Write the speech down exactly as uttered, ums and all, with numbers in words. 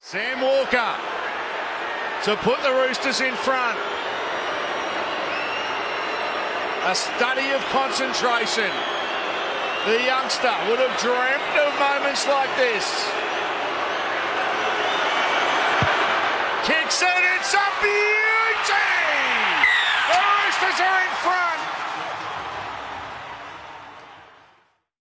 Sam Walker to put the Roosters in front. A study of concentration. The youngster would have dreamt of moments like this. Kicks it, it's up here!